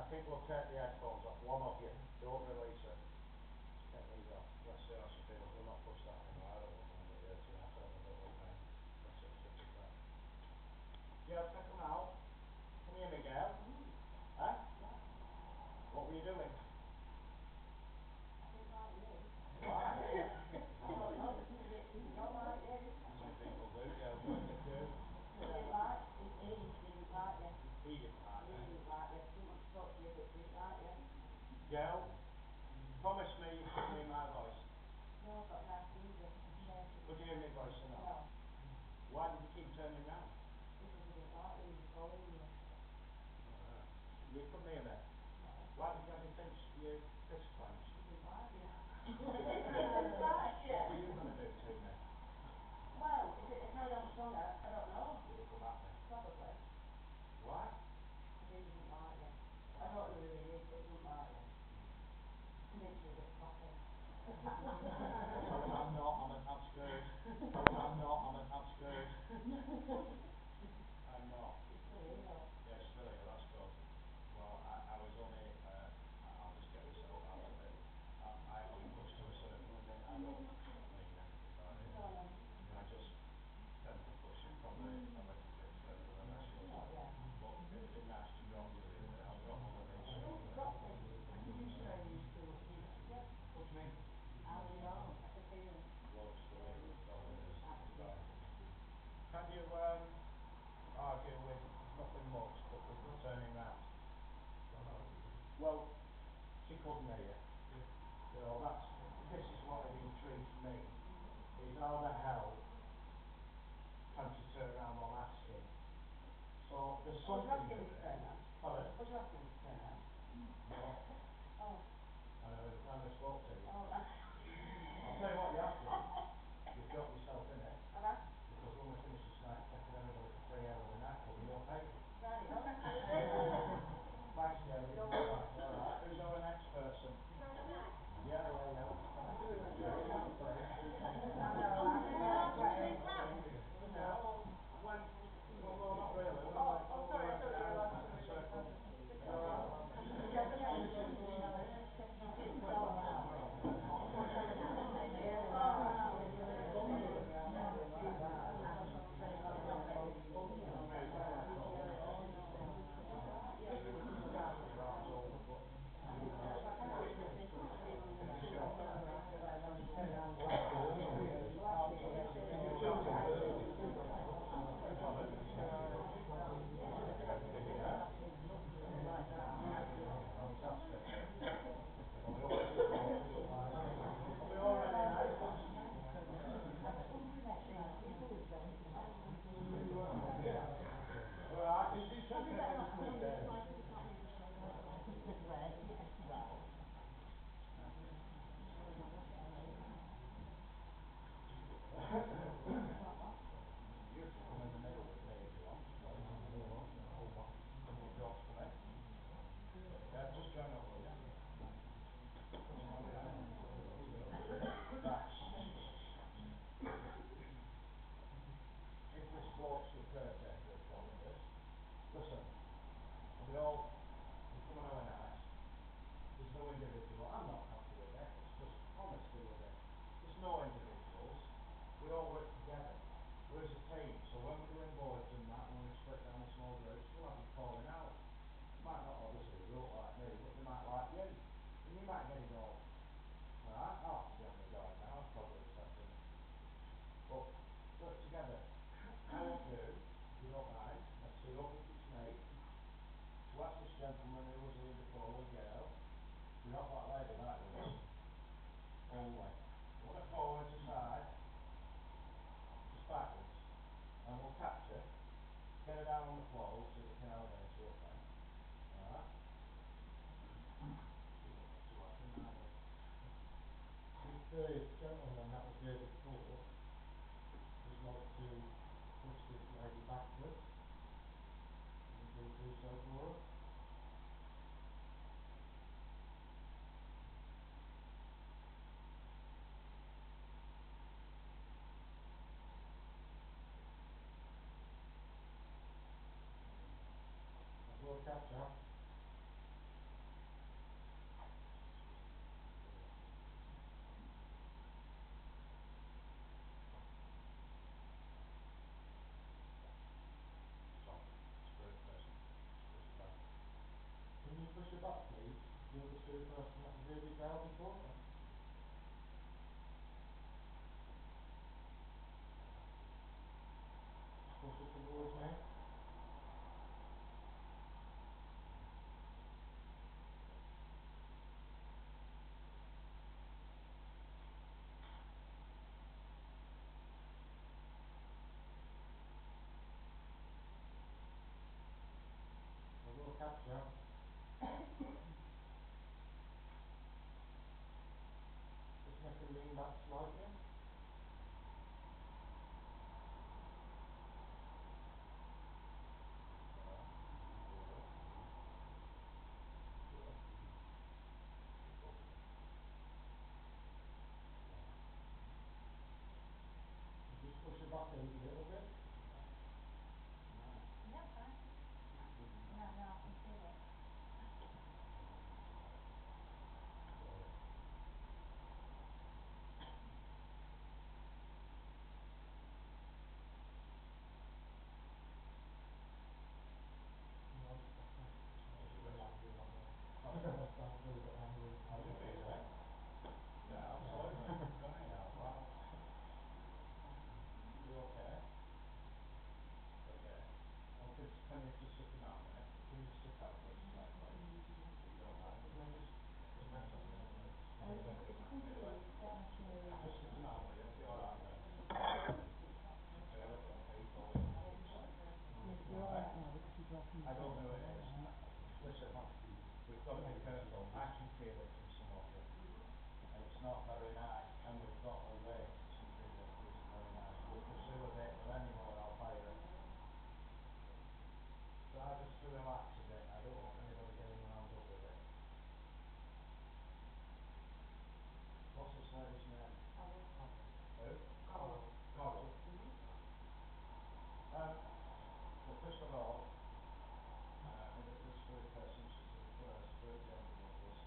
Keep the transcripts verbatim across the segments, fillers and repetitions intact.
think we'll take the headphones off. One of you. Don't release it. Take these off. Let's see how she feels. We'll not push that anymore. I don't want to get dirty. I certainly don't want me. That's it. Stick with that. Yeah, take them out. Come here, Miguel. Huh? What were you doing? Why? Some people do, yeah, women do. He didn't like, he, he didn't like you. He didn't like He me. didn't like you. Didn't want to talk to you, but didn't like you. Girl, promise me you can hear my voice. No, I've got nice ears. Could you hear my voice or not? No. Why did you keep turning round? Because he didn't like you, he was calling you. Alright. You couldn't hear me? No. Why did you have your fist, your fist clenched? He didn't like you. He didn't like you. What were you going to do to me? Well, if it had carried on stronger, I don't know. Would have come at me. Probably. Why? Because he didn't like you. I don't know who he is, but he didn't like you. Convinced you a bit cocky. Tell him I'm not, I'm, I'm scared. Tell him I'm not, I'm, I'm scared. I'm not. He's still here though. Yeah, it's still here, that's good. Well, I, I was only, uh, I'll just get myself out of it. I, I only push to a certain limit. I don't mean anything by it. No, no. I just tend to push it probably a little bit further than I should. Oh, yeah. But it'd be nice to drop you really. I'll drop my limit I don't shortly. drop me. You used to, you used to, yeah. What do you mean? How do you know? I can feel it. Close to it, probably is. Absolutely. Right. Can you um, argue with nothing much, but with the turning round? Well, she couldn't hear you. You know, that's, this is what it intrigues me, is how the hell can she turn around while asking? So there's Oh, was you something asking to me to it. turn round? Pardon? Was you asking me to turn round? No. Oh. I know, every time I spoke to you. Oh. I'll tell you what you have to. You've got yourself in it. Have I? Because when we finish this night, taking everybody for three hours a night, will be your pay. Right, oh. Thanks, Jerry. No. Alright, who's our next person? Yeah, yeah, yeah. I know, I'm in the No, when, well, no, not really. When Oh, we, oh, when we sorry, I went thought you were round allowed to in a release circle. them. You alright? Yeah, but yeah, it's all right. Alright, is this something that you could do? You can come in the middle with me if you want. Can you drop for me? Yeah, just join up, will you? Right. If this bloke's the caretaker of properties, listen, we all, we come and have nice. There's no individual. I'm not happy with it. It's just honesty with it. There's no individuals. We all work together. We're as a team. So when we're doing boards and that, when we split down in small groups, we'll have you calling out. You might not obviously look like me, but they might like you. And you might get it all. Alright? I'll have to be on the guard now. I'll probably accept it. But work together. I want you, if you don't mind, let's see, hope if it's me, to ask this gentleman who was here before, the girl, you're not that lady, that is. Only. Put her forward to side, just backwards, and we'll catch her, get her down on the floor so we can elevate her up then. Alright? The gentleman that was here before would like to push this lady backwards. Would you do so for us? We'll catch her. spirit person that reviewed his sales report then. Push it towards me. I will capture. Just make it lean back slightly. Just push it back a little bit. Yeah, fine. No, no, I can feel it. No, it's okay. It's a bit angry right now. Sounds a little bit angry. How do you feel then? Yeah, absolutely. Crying out loud. You okay? Okay. Well, can, can you just sit down a minute? Can you just sit down for a sec, please? If you don't mind. Can I just... It's meant to be a minute. Uh, if if you come through, you get my chair in. Just sit down, will you? Be alright then. Really good people. Yes, you're alright now because you're dropping I don't know who it is. Listen, we've got to be careful. I can feel it in some of you. And it's not very nice. And we've got a rate for something that isn't very nice. We'll pursue a bit, but anymore I'll fire it. Try just to relax a bit. I don't want anybody getting wound up with it. What's this lady's name? Coral. Who? Coral. Coral. Mm-hmm. Um, well, first of all, uh, the, the spirit person, she's the first, very gentle with us.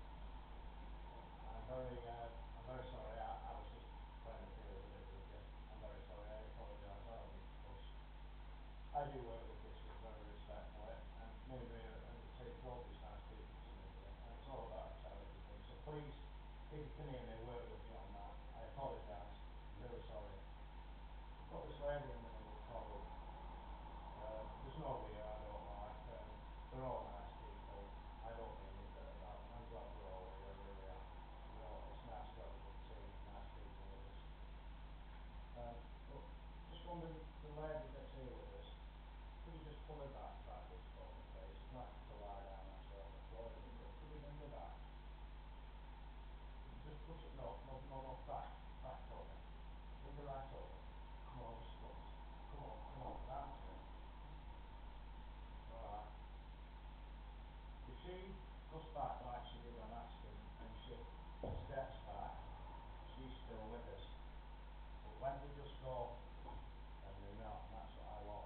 I'm very, uh, I'm very sorry. I, I was just playing the field a bit with you. I'm very sorry. I apologise. I don't mean to push. I do work with district very respectfully, and me and Rita and the team brought these nice people to me here, and it's all about a charity thing. So please, if you can hear me, work with me on that. I apologise. Really sorry. We've got this lady in the middle, Coral. Um, there's no Rita I don't like. Um, they're all nice people. I don't mean it, but I'm, I'm glad we're all here. I really am. We're all, it's nice to have a good team, nice people with us. Um, but just wondering, the lady that's here with us, could you just pull her back like this for me, please? I'd like her to lie down actually on the floor. Could you bring her back? Could you just push it? No, no, no, no, back, back over. Bring her right over. Come on, over squats. Come on, come on, that's it. Alright. If she goes back like she did on accident and she steps back, she's still with us. But when they just go, then they're not, and that's what I want.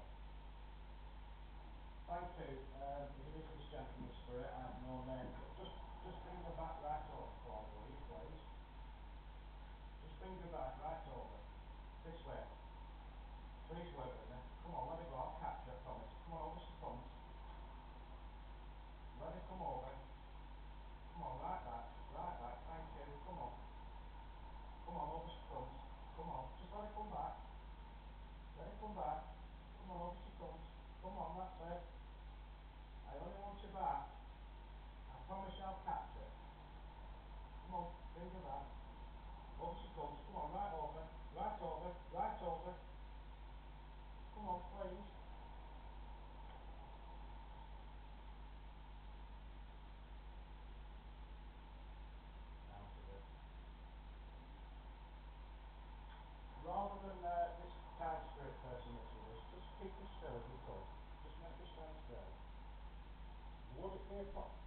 Thank you. Um, if it is this gentleman's spirit, I have no name, but just just bring her back right over for me, will you, please? Just bring her back right over. This way. Please work with me. Come on, let her go. I'll catch her, I promise. Come on, over she comes. Let her come over. Come on, right back. Right back. Thank you. Come on. Come on, over she comes. Come on. Just let her come back. Let her come back. Come on, over she comes. Come on, that's it. I only want you back. I promise you I'll catch her. Come on, bring her back. Over she comes. Come on, right over. Right over. Right over. Come on, please. Out of it. Rather than uh, this kind spirit person that's with us, just keep her still if you could. Just make her stand still. Would it be a po-